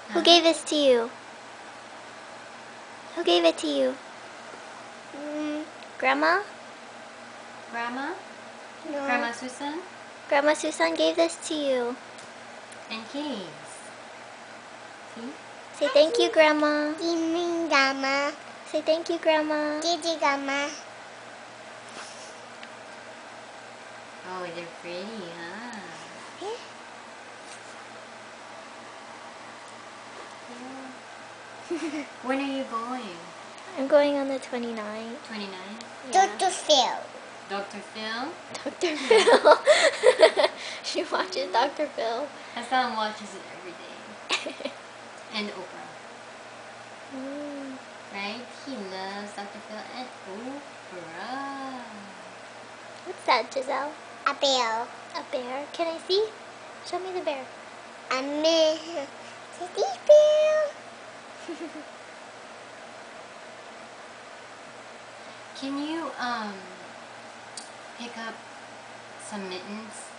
Who gave this to you? Who gave it to you? Grandma? Grandma? No. Grandma Susan? Grandma Susan gave this to you. And keys. See? Say thank you, Grandma. Grandma. Say thank you, Grandma. Grandma. Oh, they're pretty, huh? Yeah. When are you going? I'm going on the 29th. 29? Yeah. Dr. Phil. Dr. Phil? Dr. Phil. She watches Dr. Phil. Hassan watches it every day. And Oprah. Right? He loves Dr. Phil and Oprah. What's that, Giselle? A bear. A bear? Can I see? Show me the bear. A man. Teddy bear. Can you pick up some mittens?